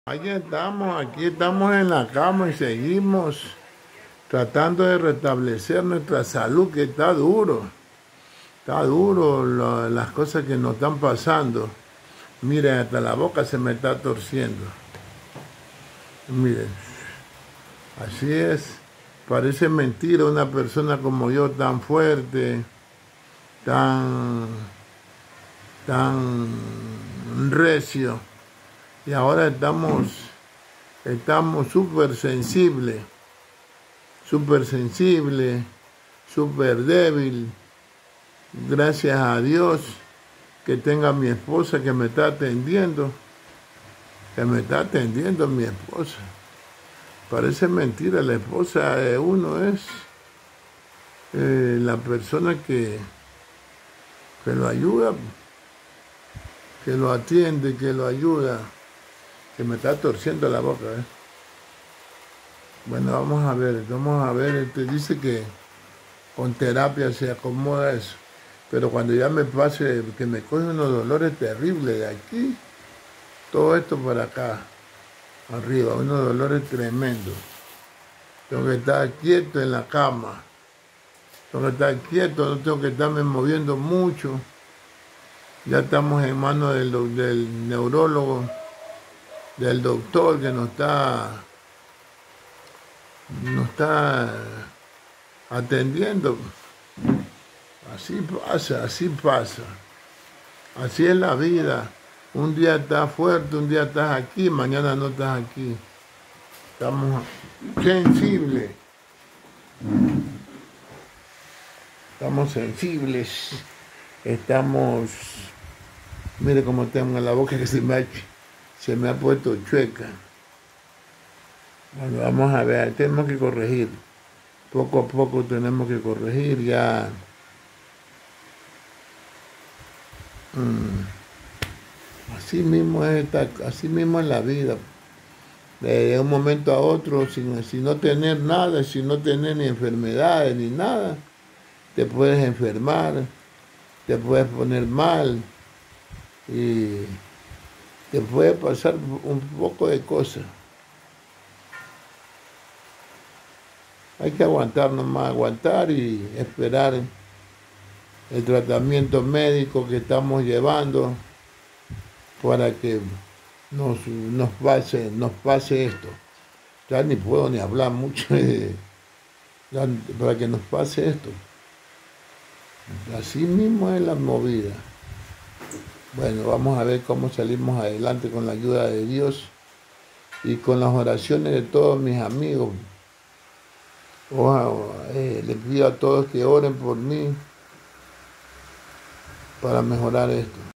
Aquí estamos en la cama y seguimos tratando de restablecer nuestra salud, que está duro las cosas que nos están pasando. Miren, hasta la boca se me está torciendo. Miren, así es. Parece mentira una persona como yo, tan fuerte, tan recio. Y ahora estamos súper sensibles, súper débil. Gracias a Dios que tenga mi esposa que me está atendiendo, mi esposa. Parece mentira, la esposa de uno es la persona que lo ayuda, que lo atiende, que lo ayuda. Que me está torciendo la boca, ¿eh? Bueno, vamos a ver, dice que con terapia se acomoda eso, pero cuando ya me pase, que me cogen unos dolores terribles de aquí, todo esto para acá, arriba, unos dolores tremendos. Tengo que estar quieto en la cama, tengo que estar quieto, no tengo que estarme moviendo mucho. Ya estamos en manos del neurólogo, del doctor que nos está atendiendo. Así pasa. Así es la vida. Un día estás fuerte, un día estás aquí, mañana no estás aquí. Estamos sensibles. Mire cómo tengo la boca que se me ha puesto chueca. Bueno, vamos a ver, tenemos que corregir. Poco a poco tenemos que corregir ya. Así mismo es la vida. De un momento a otro, sin no tener nada, sin no tener ni enfermedades ni nada, te puedes enfermar, te puedes poner mal y te puede pasar un poco de cosas. Hay que aguantar nomás, aguantar y esperar el tratamiento médico que estamos llevando para que nos pase esto. Ya ni puedo ni hablar mucho para que nos pase esto. Así mismo es la movida. Bueno, vamos a ver cómo salimos adelante con la ayuda de Dios y con las oraciones de todos mis amigos. Les pido a todos que oren por mí para mejorar esto.